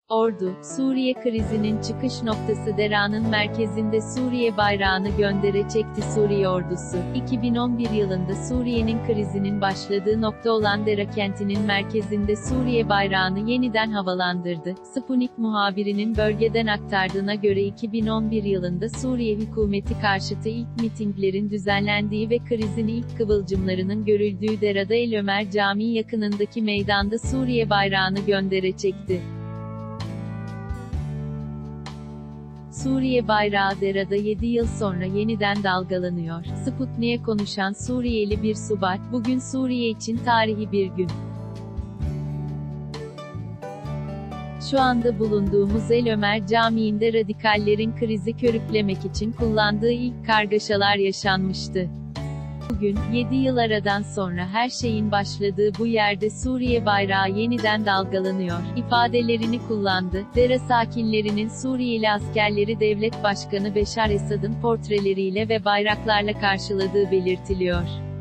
Ordu, Suriye krizinin çıkış noktası Dera'nın merkezinde Suriye bayrağını göndere çekti. Suriye ordusu, 2011 yılında Suriye'nin krizinin başladığı nokta olan Dera kentinin merkezinde Suriye bayrağını yeniden havalandırdı. Sputnik muhabirinin bölgeden aktardığına göre 2011 yılında Suriye hükümeti karşıtı ilk mitinglerin düzenlendiği ve krizin ilk kıvılcımlarının görüldüğü Dera'da El Ömer Camii yakınındaki meydanda Suriye bayrağını göndere çekti. Suriye bayrağı Dera'da 7 yıl sonra yeniden dalgalanıyor. Sputnik'e konuşan Suriyeli bir subay, "Bugün Suriye için tarihi bir gün. Şu anda bulunduğumuz El Ömer Camii'nde radikallerin krizi körüklemek için kullandığı ilk kargaşalar yaşanmıştı. Bugün, 7 yıl aradan sonra her şeyin başladığı bu yerde Suriye bayrağı yeniden dalgalanıyor" ifadelerini kullandı. Dera sakinlerinin Suriyeli askerleri devlet başkanı Beşar Esad'ın portreleriyle ve bayraklarla karşıladığı belirtiliyor.